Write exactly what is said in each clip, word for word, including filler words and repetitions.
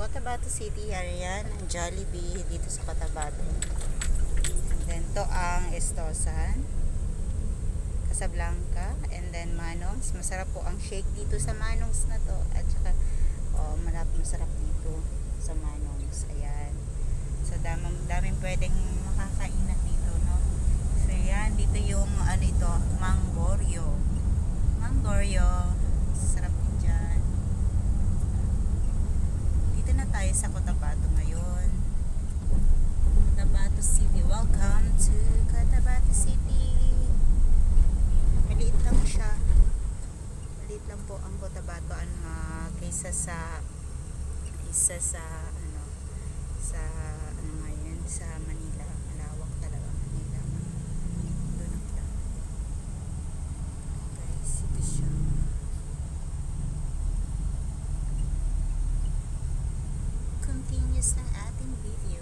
Cotabato City, area ng Jollibee dito sa Cotabato. And then to ang Estosan, Casablanca, and then Manong's. Masarap po ang shake dito sa Manong's na to. At saka, oh, malap masarap dito sa Manong's. Ayan. So, daming, daming pwedeng makakainan dito, no? So, yan. Dito yung, ano ito, Mangoryo. Mangoryo. Sarap din dyan. Dito na tayo sa Cotabato ngayon. Cotabato City. Welcome to Cotabato City. Maliit lang siya. Maliit lang po ang Cotabato ang uh, kaysa sa kaysa sa ano sa ano ngayon sa Manila. Malawak talaga Manila. Doon ang lang. Guys, ito siya. Continuous ng ating video.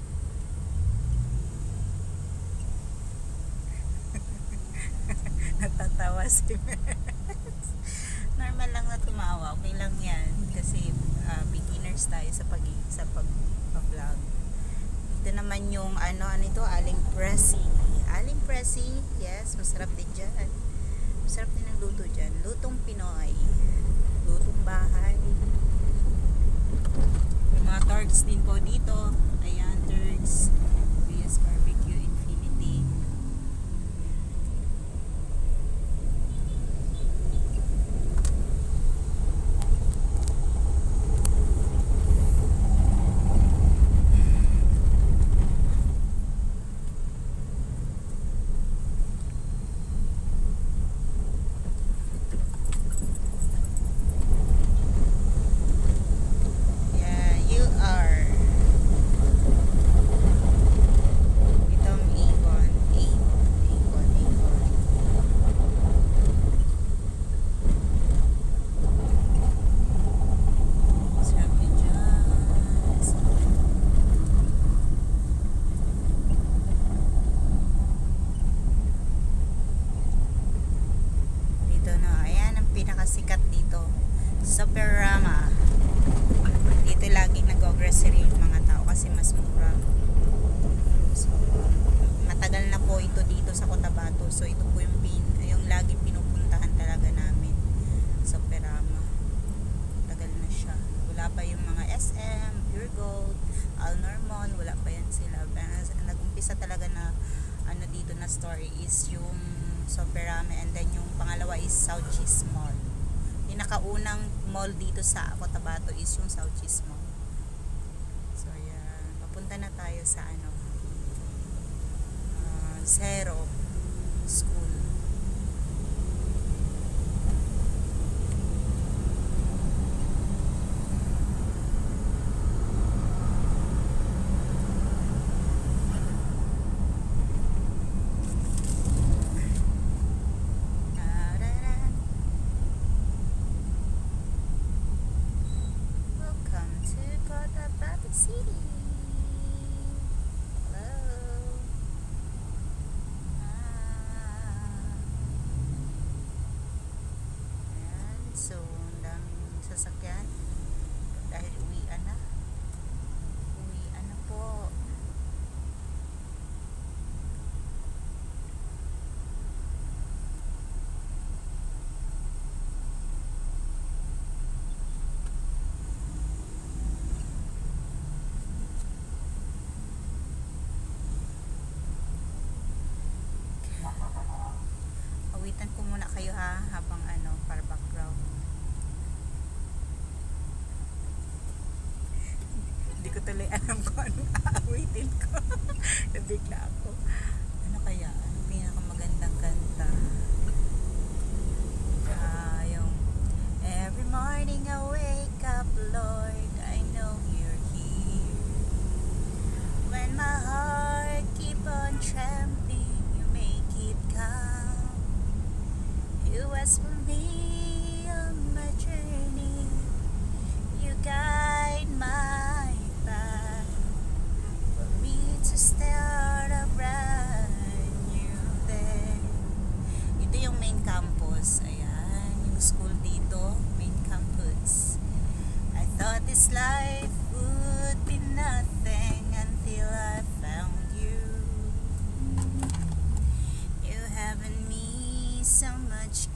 Natatawa si Mers. Normal lang na tumawa. Okay lang yan. Kasi uh, beginners tayo sa pag sa pag-vlog. Ito naman yung ano, ano ito? Aling Presi. Aling Presi. Yes, masarap din dyan. Masarap din ang luto dyan. Lutong Pinoy. Lutong bahay. May mga turks din po dito. Ayan, turks. V S Barbecue Infinity. Pinakasikat dito sa Perama. Dito laging nag-grocery yung mga tao kasi mas mura. So, matagal na po ito dito sa Cotabato. So, ito po yung, pin, yung laging pinupuntahan talaga namin sa Perama. Tagal na siya. Wala pa yung mga S M, Pure Gold, Alnormon, wala pa yan sila. Nag-umpisa talaga na ano dito na story is yung Soperame, and then yung pangalawa is South Cheese Mall. Yung nakaunang mall dito sa Cotabato is yung South Cheese Mall. So yan, papunta na tayo sa ano uh, Zero School. City. Hello. Ah. Ayan. So, ang daming sasakyan dahil uwian na. Uwian na po. Awitan ko muna kayo ha habang ano para background. Hindi ko tuloy alam kung anong aawitin ko. Nabigla ako. Ano kaya? Ano pinakamagandang kanta? Ah, yung Every morning I wake up, Lord, I know you're here. When my heart keep on trembling, you make it calm. You was for me on my journey. You guide my path for me to start a brand new day. Ito yung main campus. Ayan, yung school dito, main campus. I thought this life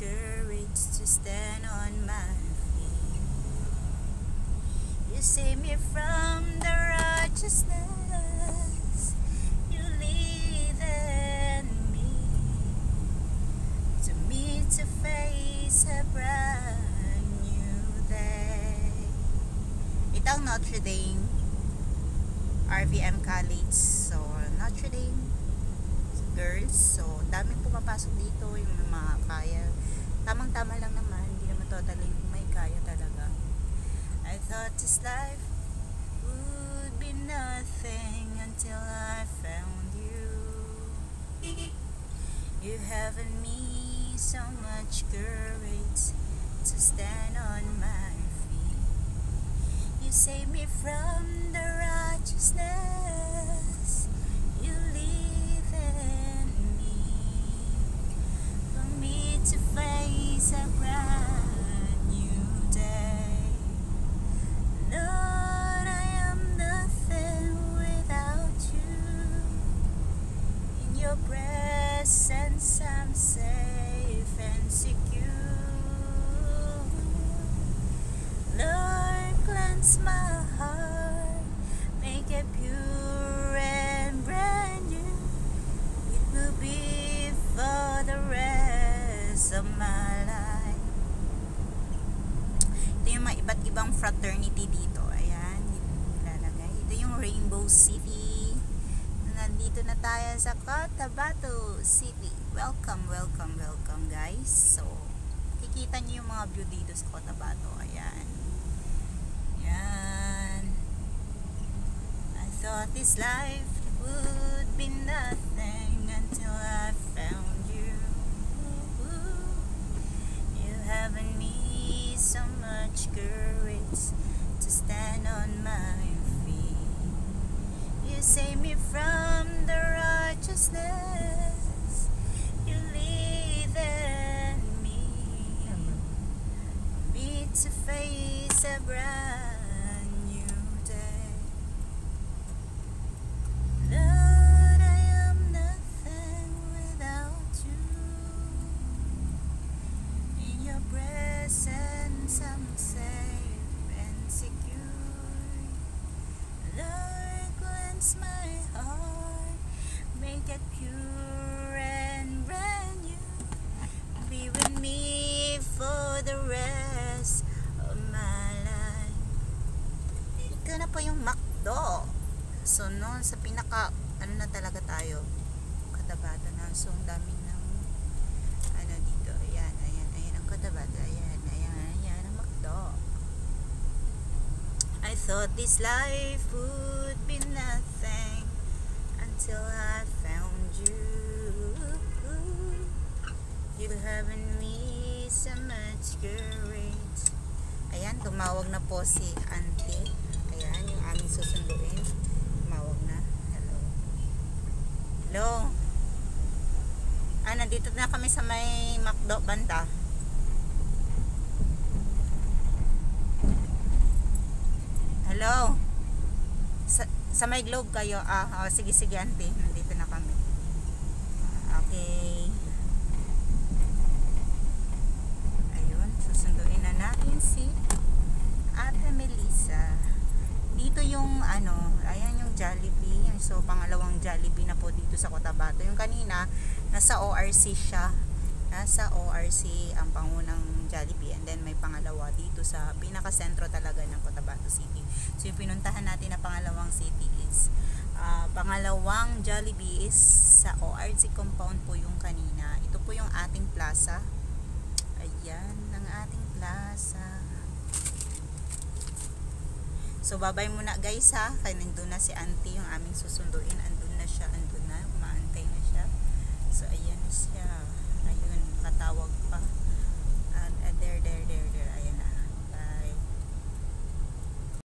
courage to stand on my feet. You save me from the righteousness you lead in me, to me to face a brand new day. Ito ang Notre Dame R V M College. So Notre Dame girls, so daming pumapasok dito, yung mga kaya, tamang tama lang naman, hindi naman totally may kaya talaga. I thought this life would be nothing until I found you. You have in me so much courage to stand on my feet. You save me from the righteousness you leave in me, for me to face a brand new day. Lord, I am nothing without you. In your presence I'm safe and secure. Lord, cleanse my heart, make it pure and brand new. It will be for the rest of my life. Ito yung mga iba't ibang fraternity dito. Ayan, nilalagay. Ito yung Rainbow City. Nandito na tayo sa Cotabato City. Welcome, welcome, welcome guys. So, kikita niyo yung mga view dito sa Cotabato. Ayan. Ayan. I thought this life would be nothing until I found you. You have in me so much courage to stand on my feet. You save me from the righteousness you leave in me, me to face a brand new day. Lord, I am nothing without you. In your presence I'm safe and secure. Lord, cleanse my heart, make it pure and brand new. Be with me for the rest of my life. Ito na po yung McDo. So noon sa pinaka ano na talaga tayo, Cotabato na. So ang daming ng ano dito. Ayan, ayan, ayan ang Cotabato. Ayan, ayan, ayan ang McDo. I thought this life would be nothing until I found you. You have in me so much courage. Ayan, tumawag na po si Auntie. Ayan, yung aming susunduin. Tumawag na. Hello. Hello. Ah, nandito na kami sa may McDo banda. Hello. Sa, sa may Globe kayo. Ah, oh, sige sige Auntie. Nandito na kami. Okay. Ayun, susunduin na natin si Ate Melissa. Dito yung ano, ayan yung Jollibee. So pangalawang Jollibee na po dito sa Cotabato. Yung kanina nasa O R C siya. Nasa O R C ang pangunang Jollibee, and then may pangalawa dito sa pinaka-sentro talaga ng Cotabato City. So yung pinuntahan natin na pangalawang city is uh, pangalawang Jollibee is sa O R C compound po yung kanina. Ito po yung ating plaza. Ayan, ang ating plaza. So babay muna guys ha, kaya nandun na si Auntie, yung aming susunduin. Andun na siya, andun na, umaantay na siya. So ayan na siya. Ayun, katawag pa. And uh, there, there, there, there.